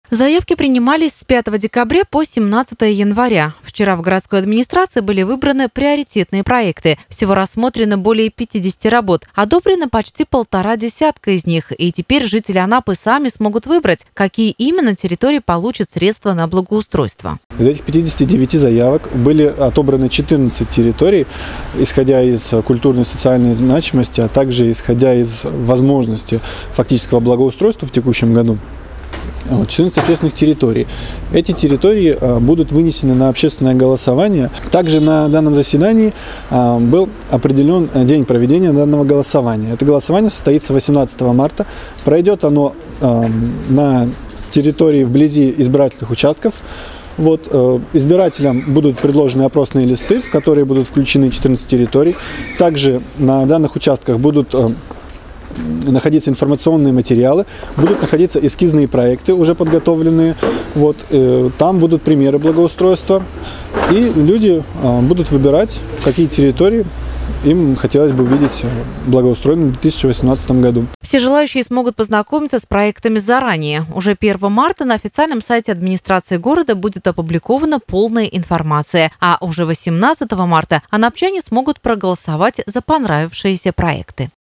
Заявки принимались с 5 декабря по 17 января. Вчера в городской администрации были выбраны приоритетные проекты. Всего рассмотрено более 50 работ. Одобрено почти 1,5 десятка из них. И теперь жители Анапы сами смогут выбрать, какие именно территории получат средства на благоустройство. Из этих 59 заявок были отобраны 14 территорий, исходя из культурной и социальной значимости, а также исходя из возможности фактического благоустройства в текущем году. 14 общественных территорий. Эти территории будут вынесены на общественное голосование. Также на данном заседании был определен день проведения данного голосования. Это голосование состоится 18 марта. Пройдет оно на территории вблизи избирательных участков. Избирателям будут предложены опросные листы, в которые будут включены 14 территорий. Также на данных участках будут находиться информационные материалы, будут находиться эскизные проекты, уже подготовленные. Там будут примеры благоустройства. И люди будут выбирать, какие территории им хотелось бы видеть благоустроенными в 2018 году. Все желающие смогут познакомиться с проектами заранее. Уже 1 марта на официальном сайте администрации города будет опубликована полная информация. А уже 18 марта анапчане смогут проголосовать за понравившиеся проекты.